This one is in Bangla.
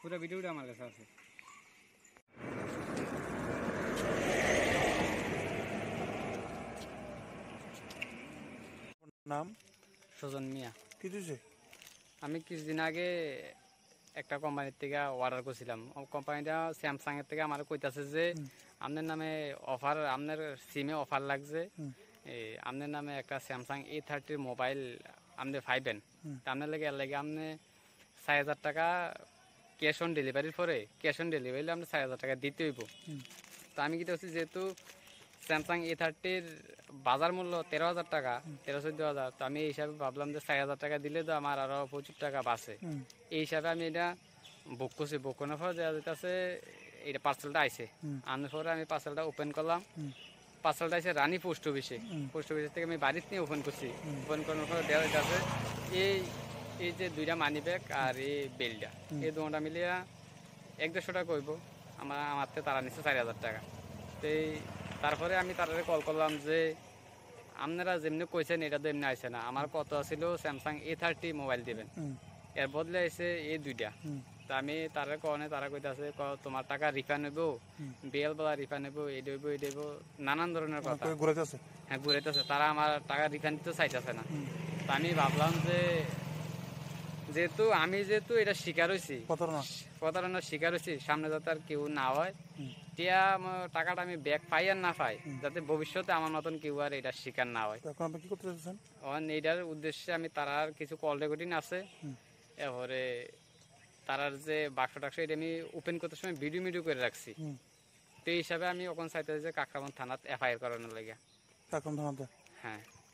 পুরো ভিডিওটা আমার কাছে আছে। নাম? সুজন মিয়া। কি দিছে? আমি কিছুদিন আগে একটা কোম্পানির থেকে অর্ডার করছিলাম। কোম্পানিটা স্যামসাং এর থেকে আমার কইতাছে যে আপনার নামে অফার, আপনার সিমে অফার লাগছে, আপনার নামে একটা স্যামসাং A30 মোবাইল আপনি পাইবেন। আপনার লাগে এর লাগে আপনি ৬,০০০ টাকা ক্যাশ অন ডেলিভারির পরে, ক্যাশ অন ডেলিভারি আপনি ৬,০০০ টাকা দিতে হইব। তো আমি কি করছি, যেহেতু স্যামসাং A30-র বাজার মূল্য 13,০০০ টাকা, 13-14,০০০, তো আমি এই হিসাবে ভাবলাম যে ৬,০০০ টাকা দিলে তো আমার আরো প্রচুর টাকা বাঁচে। এই হিসাবে আমি এটা বুক করছি। বুক করার পর দেওয়া যেতেছে এটা পার্সেলটা আইসে। আনার পরে আমি পার্সেলটা ওপেন করলাম। পার্সেলটা আইসে রানী পোস্ট অফিসে। পোস্ট অফিস থেকে আমি বাড়িতে নিয়ে ওপেন করছি। ওপেন করার পর দেওয়া যেতেছে এই যে দুইটা মানি ব্যাগ আর এই বেলটা, এই দুটা মিলিয়ে ১-১৫০ টাকা কইব। আমার থেকে তারা নিচ্ছে ৪,০০০ টাকা। তো তারপরে আমি তাদের কল করলাম যে আপনারা যেমনি কইছেন এটা তো এমনি আইসে না, আমার কত ছিল স্যামসাং A30 মোবাইল দিবেন, এর বদলে আইসে এই দুইটা। তা আমি তারা কনে, তারা কইতাছে তোমার টাকা রিফান্ড হইব, বিএল বলা রিফান্ড হইব, এটা হইব, এটা হইব, নানান ধরনের কথা ঘুরাইতেছে। হ্যাঁ, ঘুরাইতেছে। তারা আমার টাকা রিফান্ড দিতে চাইতেছে না। তা আমি ভাবলাম যে যেহেতু এটা শিকার হয়েছি, প্রতারণার শিকার হয়েছি, সামনে যাতে আর কেউ না হয়, টাকাটা আমি ব্যাক পাই আর না পাই, যাতে ভবিষ্যতে আমার মতন কেউ আর এটার শিকার না হয়। কি করতে চাচ্ছেন? এইটার উদ্দেশ্যে আমি তারার কিছু কল রেকর্ডিং আছে, এরপরে তারার যে বাক্স টাক্স এটা আমি ওপেন করতে সময় ভিডিও করে রাখছি। তো এই হিসাবে আমি ওখানে চাইতে যে কাকরাবন থানাত FIR করানোর লাগে। কাকরাবন থানাতে? হ্যাঁ।